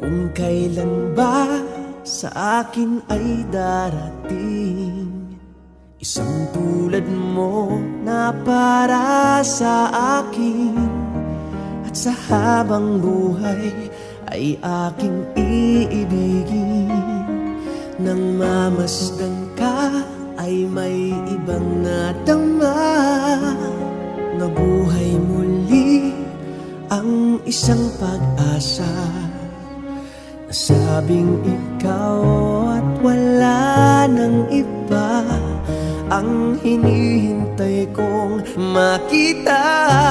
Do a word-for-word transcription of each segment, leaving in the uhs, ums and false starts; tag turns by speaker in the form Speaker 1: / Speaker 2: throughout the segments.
Speaker 1: kung kailan ba sa akin ay darating isang tulad mo na para sa akin. At sa habang buhay ay aking iibigin. Nang mamasdan ka ay may ibang nadama. Nabuhay muli ang isang pag-asa. Nasabing ikaw at wala nang iba ang hinihintay kong makita.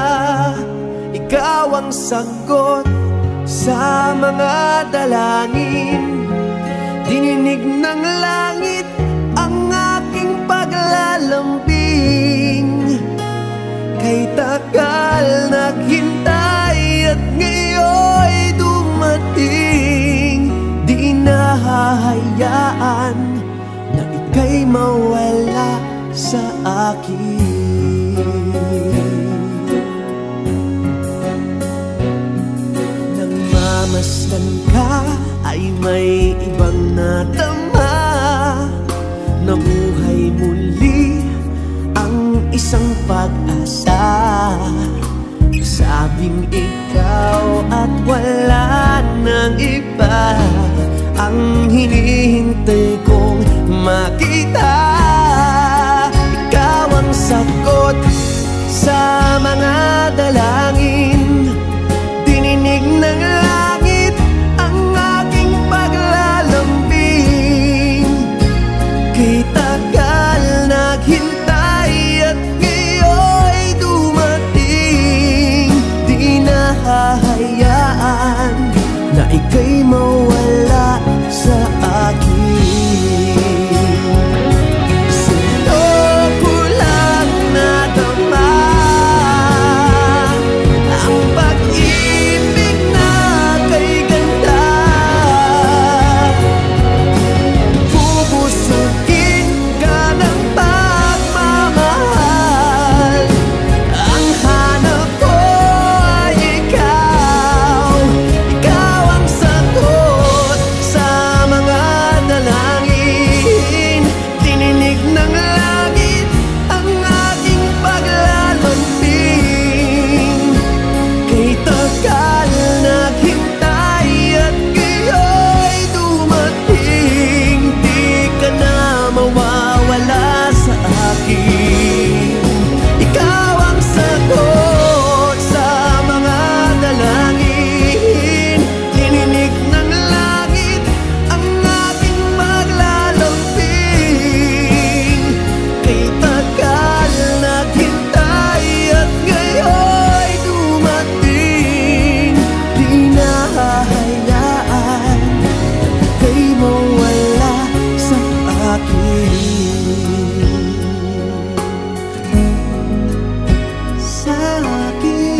Speaker 1: Ikaw ang sagot sa mga dalangin. Dininig ng langit ang aking paglalambing. Kay tagal naghintay at ngayon'y dumating. Di nahahayaan na ika'y mawala sa akin. Nang mamasdan ka ay may ibang nadama. Nabuhay muli ang isang pag-asa. Sabing ikaw at wala nang iba ang hinihintay kong makita. Ikaw ang sagot sa mga dalangin. Dininig ng langit ang aking paglalambing. Kay tagal naghintay at ngayon'y dumating. Di nahahayaan na ika'y mawala sa akin. Sino ko lang nadama ang pag-ibig na kay ganda. Bubusugin ka ng pagmamahal. Ang hanap ko ay ikaw. Ikaw ang sagot sa mga dalangin. Dininig ng langit ang aking paglalambing. Kay tagal naghintay at ngayon'y dumating. Di ka na mawawala sa akin. Ikaw ang sagot sa mga dalangin. Dininig ng langit ang aking paglalambing. Kay tagal naghintay at ngayon'y dumating. Di nahahayaan kay mawala sa akin. Sa akin.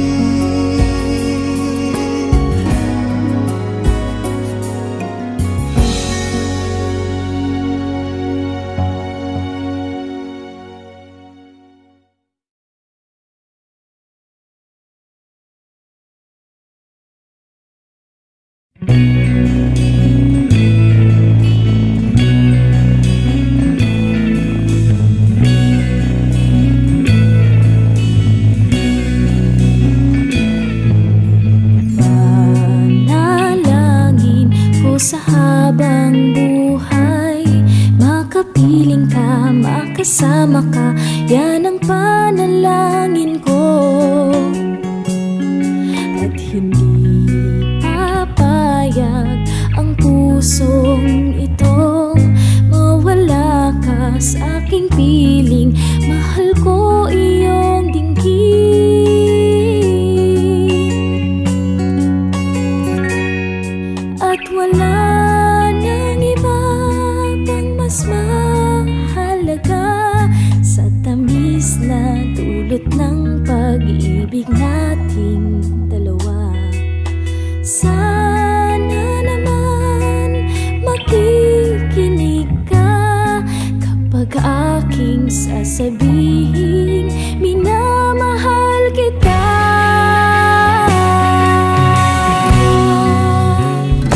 Speaker 2: Panalangin ko sa habang buhay, makapiling ka, makasama ka, yan ang panalangin ko. At hindi papayag ang pusong itong mawala ka sa aking piling. Mahal ko iyong dinggin. At wala nang iba pang mas mahalaga sa tamis na dulot ng pag-ibig nating dalawa. Sana naman makikinig ka kapag aking sasabihin minamahal kita.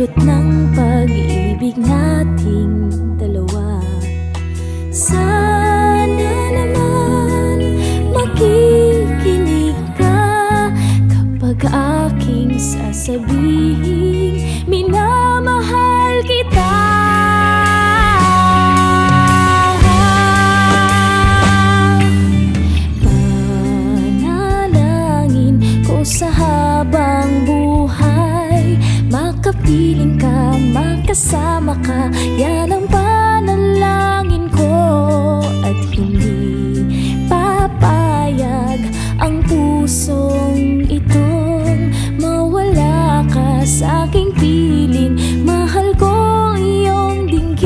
Speaker 2: dulot ng pag-ibig nating dalawa. Sana naman makikinig ka kapag aking sasabihin minamahal kita. Panalangin ko sa habang buhay, makapiling ka, makasama ka, yan ang panalangin ko. At hindi papayag ang pusong itong mawala ka sa aking piling. Mahal ko iyong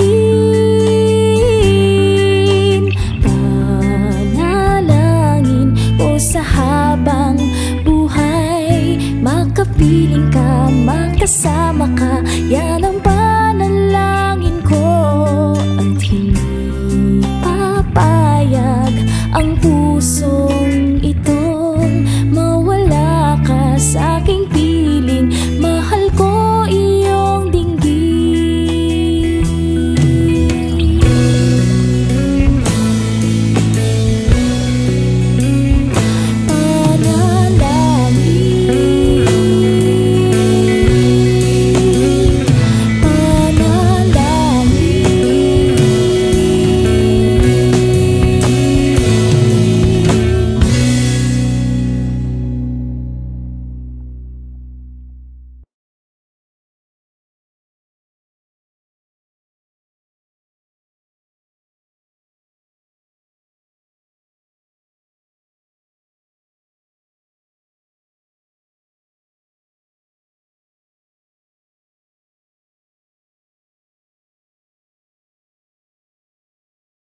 Speaker 2: dinggin. Panalangin ko sa habang buhay, makapiling ka, makasama ka, yan ang panalangin ko. At hindi papayag ang puso